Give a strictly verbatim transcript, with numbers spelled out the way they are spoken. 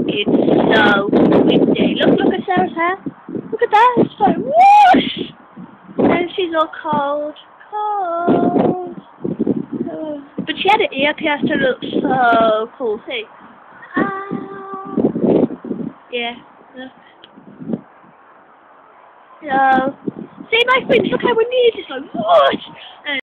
It's so windy. Look, look at Sarah's hair. Look at that. It's like whoosh. And she's all cold, cold. Oh. But she had an earpiece to look so cool. See? Ah. Yeah. Look. So, see my friends. Look how windy it is. It's like whoosh.